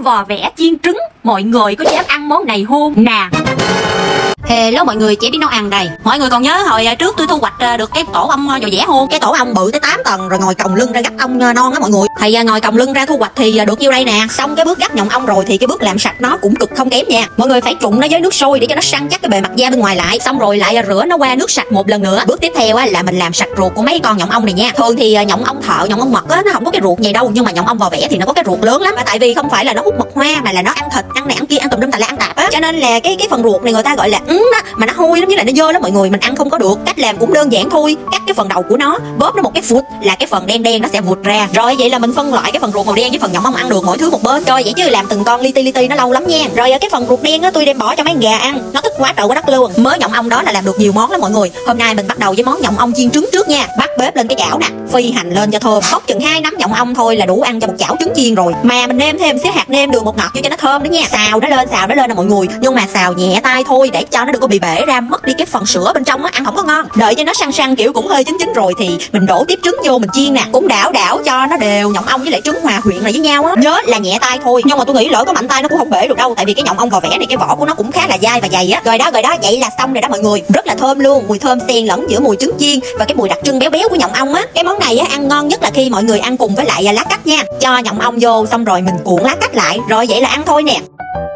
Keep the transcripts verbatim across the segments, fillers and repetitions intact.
vò vẽ chiên trứng. Mọi người có dám ăn món này không nè? Hello mọi người, chị biết nấu ăn đây. Mọi người còn nhớ hồi trước tôi thu hoạch được cái tổ ong vò vẽ không? Cái tổ ong bự tới tám tầng rồi ngồi còng lưng ra gắp ong non á mọi người. Thì ngồi còng lưng ra thu hoạch thì được nhiêu đây nè. Xong cái bước gắp nhộng ong rồi thì cái bước làm sạch nó cũng cực không kém nha. Mọi người phải trụng nó với nước sôi để cho nó săn chắc cái bề mặt da bên ngoài lại. Xong rồi lại rửa nó qua nước sạch một lần nữa. Bước tiếp theo á là mình làm sạch ruột của mấy con nhộng ong này nha. Thường thì nhộng ong thợ, nhộng ong mật á nó không có cái ruột gì đâu, nhưng mà nhộng ong vò vẽ thì nó có cái ruột lớn lắm. Tại vì không phải là nó hút mật hoa mà là nó ăn thịt, ăn này ăn kia, ăn tùm lum tà la, ăn tạp á. Cho nên là cái cái phần ruột này người ta gọi là ứ á, mà nó hôi lắm, với lại nó dơ lắm mọi người, mình ăn không có được. Cách làm cũng đơn giản thôi, cắt cái phần đầu của nó, bóp nó một cái phút là cái phần đen đen nó sẽ vụt ra. Rồi vậy là mình phân loại cái phần ruột màu đen với phần nhộng ong ăn được mỗi thứ một bên. Rồi vậy chứ làm từng con li ti li ti nó lâu lắm nha. Rồi cái phần ruột đen á tôi đem bỏ cho mấy gà ăn, nó thích quá trời quá đất luôn. Mới nhộng ong đó là làm được nhiều món lắm mọi người. Hôm nay mình bắt đầu với món nhộng ong chiên trứng trước nha. Bắt bếp lên cái chảo nè, phi hành lên cho thơm, bóc chừng hai nắm nhộng ong thôi là đủ ăn cho một chảo trứng chiên rồi. Mà mình nêm thêm xíu hạt nêm đường bột ngọt vô cho nó thơm nữa nha. Xào nó lên, xào nó lên nè mọi người, nhưng mà xào nhẹ tay thôi để cho nó đừng có bị bể ra, mất đi cái phần sữa bên trong á, ăn không có ngon. Đợi cho nó săn săn kiểu cũng hơi chín chín rồi thì mình đổ tiếp trứng vô mình chiên nè, cũng đảo đảo cho nó đều, nhộng ong với lại trứng hòa quyện lại với nhau á. Nhớ là nhẹ tay thôi, nhưng mà tôi nghĩ lỡ có mạnh tay nó cũng không bể được đâu, tại vì cái nhộng ong vò vẽ này cái vỏ của nó cũng khá là dai và dày á. Rồi đó, rồi đó, vậy là xong rồi đó mọi người. Rất là thơm luôn, mùi thơm xen lẫn giữa mùi trứng chiên và cái mùi đặc trưng béo béo của nhộng ong á. Cái món này á ăn ngon nhất là khi mọi người ăn cùng với lại lá cách nha. Cho nhộng ong vô xong rồi mình cuộn lá cách lại, rồi vậy là ăn thôi nè.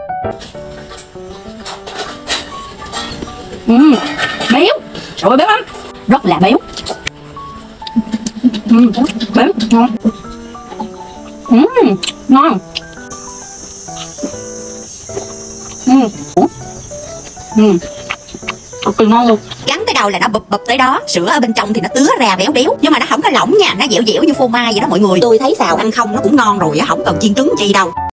Uhm, béo, trời ơi béo lắm, rất là béo. Uhm, béo, ngon. Uhm, ngon. Uhm, uhm, cực kỳ ngon luôn. Gắn tới đầu là nó bụp bụp tới đó, sữa ở bên trong thì nó tứa ra béo béo, nhưng mà nó không có lỏng nha, nó dẻo dẻo như phô mai vậy đó mọi người. Tôi thấy xào ăn không nó cũng ngon rồi á, không cần chiên trứng chi đâu.